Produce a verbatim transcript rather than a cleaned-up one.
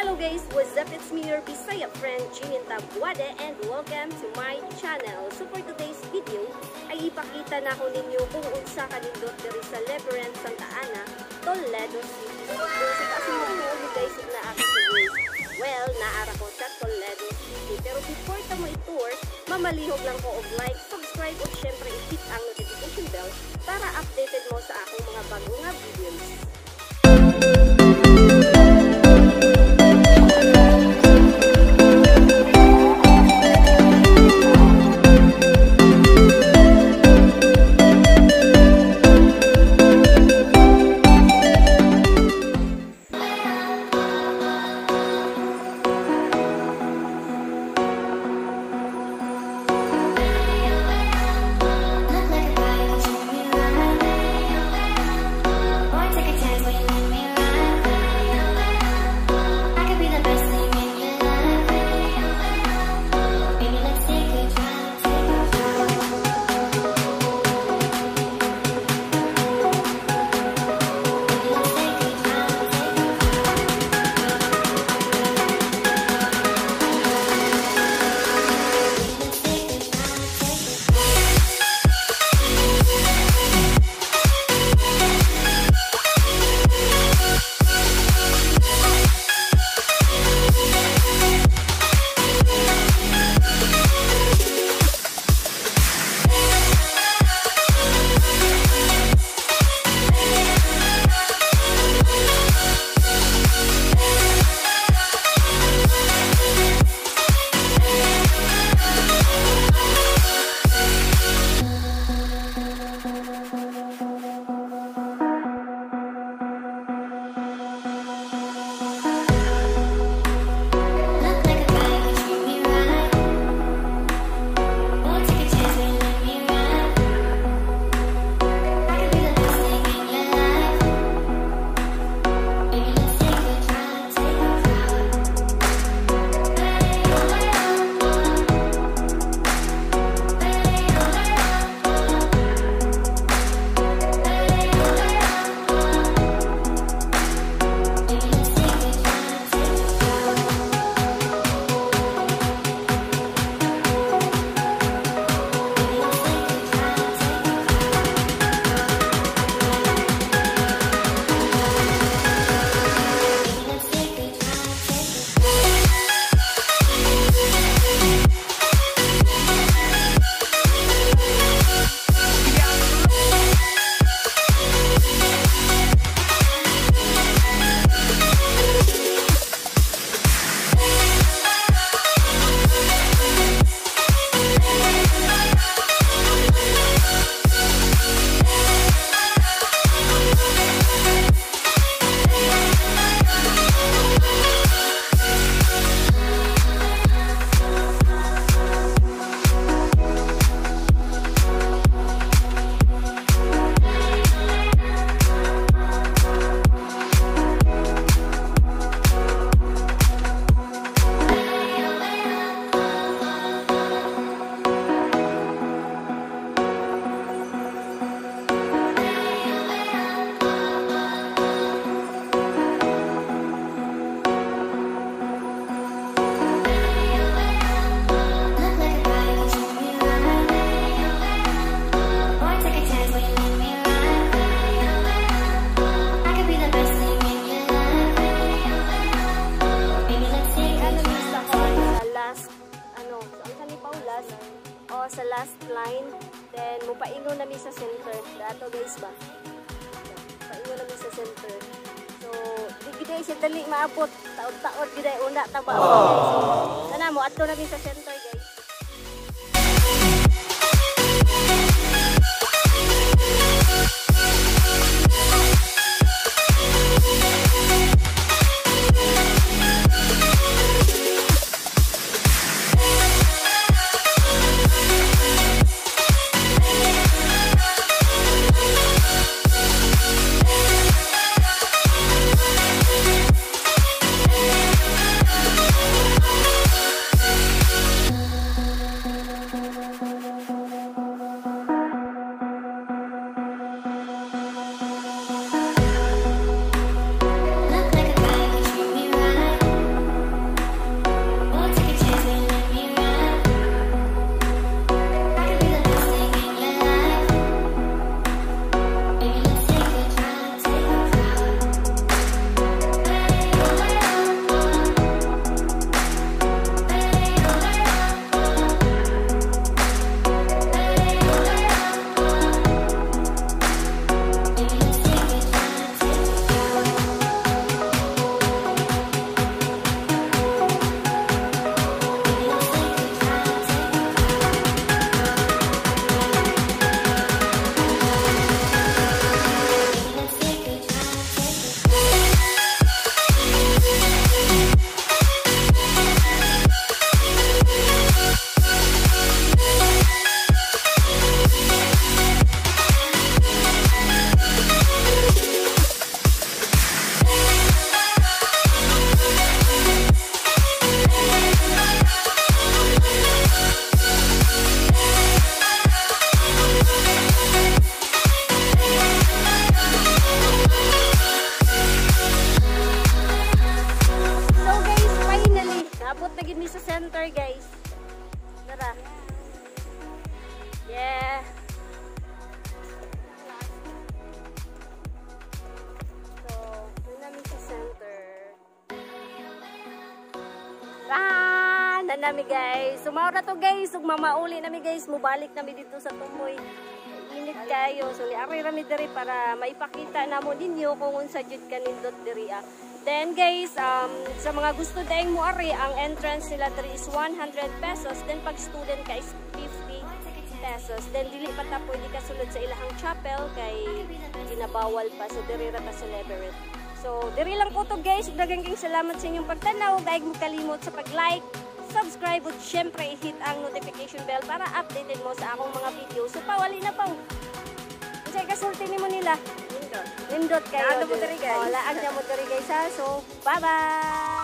Hello guys, what's up? It's me, your Bisaya friend, J-Nyn, and welcome to my channel. So for today's video, ay ipakita na ko ninyo kung unsa kanindot diri sa Labyrinth Santa Ana, Toledo City. So kasi mo guys na ako sa well, naara ko sa Toledo City. Pero before ta mo i-tour, mamalihog lang ko og like, subscribe, at syempre i-hit ang notification bell para updated mo sa akong mga bagong nga videos. Sa last line, then mupaingon nami sa center. Dato guys ba? Paingon nami sa center. So, di giday siya dali maabot. Taod-taod giday una taba. So, kana mo adto nami sa center guys. gid mi sa center, guys. Tara. Yeah. So, doon namin sa center. Ah, na nami guys. Sumaw na to guys. Ug mamauli nami guys. Mubalik nami dito sa tumoy. Init kayo. So, liari rami diri para maipakita namo ninyo kung unsa jud kanindot diri ah. Then guys, um, sa mga gusto daing mo ari, ang entrance nila diri is one hundred pesos. Then pag student ka is fifty pesos. Then dili pa ta pwede ka sulod sa ilahang chapel kay ginabawal pa. So diri ra ta sa Labyrinth. So diri lang po to guys. Daghang salamat sa inyong pagtanaw. Daig mo kalimot sa pag-like, subscribe at syempre i-hit ang notification bell para updated mo sa akong mga video. So pawali na pang. Unsay kasulti nimo nila? Nindot. Nindot kayo. Laag na mo diri guys. Oh, laag na mo diri guys ha. So bye-bye.